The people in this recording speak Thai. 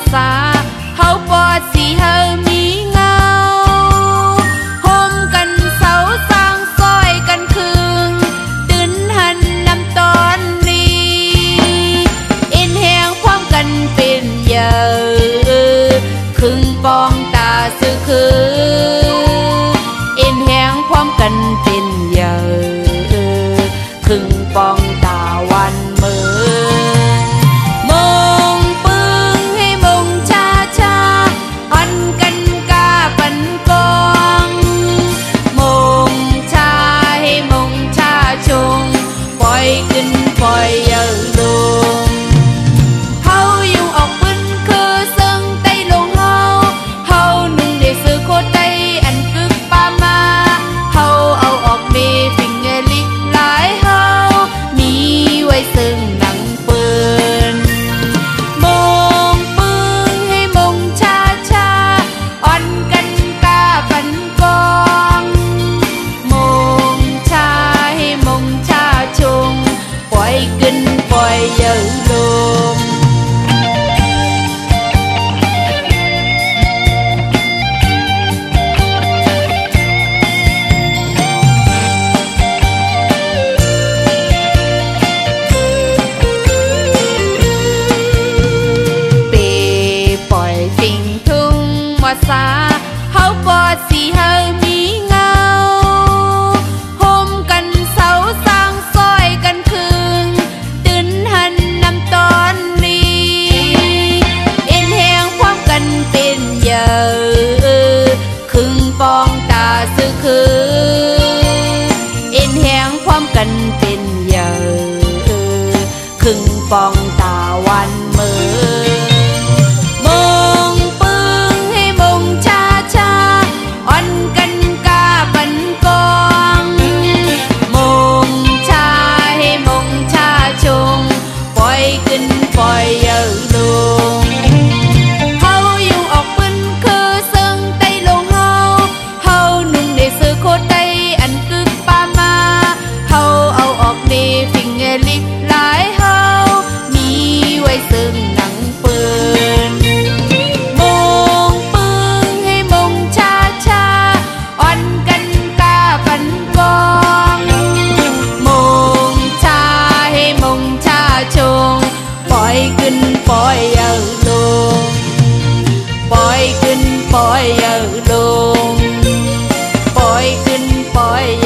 ษาเฮาปอดสีเฮามีเงาโฮมกันเสาสร้างซอยกันคืนตื่นหันนำตอนนี้อินแหงพร้อมกันเป็นเยอะครึ่งปองตาซื่อคืออินแหงพร้อมกันเป็นเยอะครึ่งปองตาวันมือมงปึงให้มงชาชาอ่อนกันกาปันกองมงชาให้มงชาชงปล่อยขึ้นปล่อยเยอะลงเฮาอยู่ออกบึนคือซึ่งไต้ลงเฮาหนึ่งได้ซื้อโคไตอันกึกปามาเฮาเอาออกเมฟิงเงลิกหลายเฮามีไว้ซึ่งหนังปืนมงปึงให้มงชาชาอ่อนกันกาปันกองมงชาให้มงชาชงปล่อยขึ้นปล่อยเยอะลงษาเฮาปอดสีเฮามีเงาโฮมกันเสาสร้างซอยกันคืนตื่นหันนำตอนนี้เอ็นแหงพร้อมกันเป็นเยอะครึ่งปองตาซื่อคือเอ็นแหงพร้อมกันเป็นเยอะครึ่งปองตาวันมือปล่อยเยอะลงเฮาอยู่ออกปืนคือซึ่งไต้ลงเฮาหนุ่มได้ซื้อโคไตอันกึกปามาเฮาเอาออกเมฟิงเงลิกหลายเฮามีไว้ซึ่งหนังปืนมงปึงให้มงชาชาอ่อนกันกาปันกองมงชาให้มงชาชงปล่อยขึ้นปล่อยเยอะลงปล่อยขึ้นปล่อยเยอะลงปล่อยขึ้นปล่อย